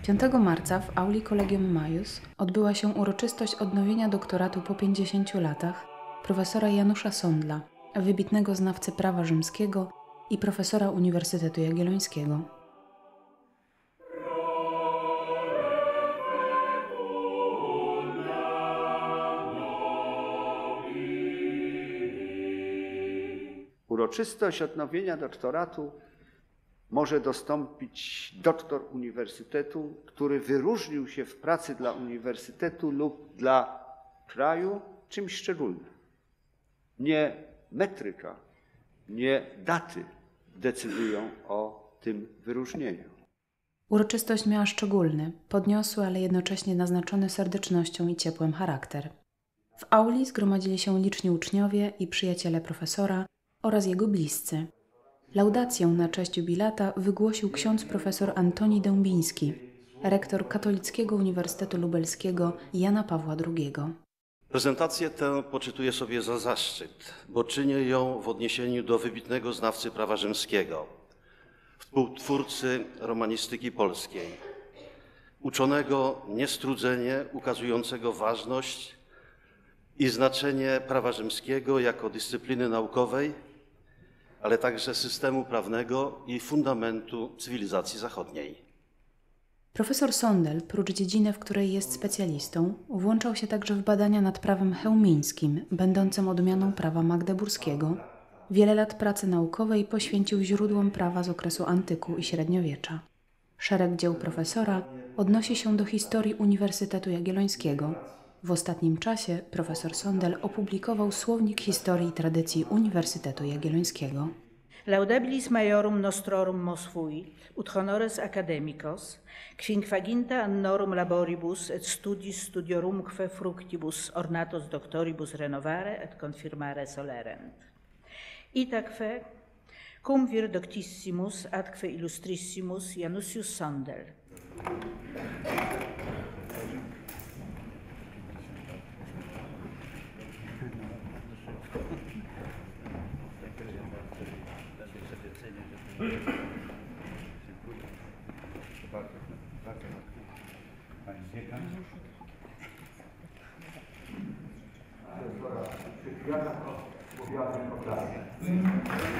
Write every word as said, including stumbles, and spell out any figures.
piątego marca w auli Collegium Maius odbyła się uroczystość odnowienia doktoratu po pięćdziesięciu latach profesora Janusza Sondla, wybitnego znawcy prawa rzymskiego i profesora Uniwersytetu Jagiellońskiego. Uroczystość odnowienia doktoratu może dostąpić doktor uniwersytetu, który wyróżnił się w pracy dla uniwersytetu lub dla kraju czymś szczególnym. Nie metryka, nie daty decydują o tym wyróżnieniu. Uroczystość miała szczególny, podniosły, ale jednocześnie naznaczony serdecznością i ciepłem charakter. W auli zgromadzili się liczni uczniowie i przyjaciele profesora oraz jego bliscy. Laudację na cześć jubilata wygłosił ksiądz profesor Antoni Dębiński, rektor Katolickiego Uniwersytetu Lubelskiego Jana Pawła drugiego. Prezentację tę poczytuję sobie za zaszczyt, bo czynię ją w odniesieniu do wybitnego znawcy prawa rzymskiego, współtwórcy romanistyki polskiej, uczonego niestrudzenie ukazującego ważność i znaczenie prawa rzymskiego jako dyscypliny naukowej, ale także systemu prawnego i fundamentu cywilizacji zachodniej. Profesor Sondel, prócz dziedziny, w której jest specjalistą, włączał się także w badania nad prawem chełmińskim, będącym odmianą prawa magdeburskiego. Wiele lat pracy naukowej poświęcił źródłom prawa z okresu antyku i średniowiecza. Szereg dzieł profesora odnosi się do historii Uniwersytetu Jagiellońskiego. W ostatnim czasie profesor Sondel opublikował Słownik historii i tradycji Uniwersytetu Jagiellońskiego. Laudabilis maiorum nostrorum mos fuit, ut honores academicos, quinquaginta annorum laboribus et studis studiorumque fructibus ornatos doctoribus renovare et confirmare solerent. Itaque cum vir doctissimus atque illustrissimus Janusius Sondel. Pani dziekan. Powiadam o prawie.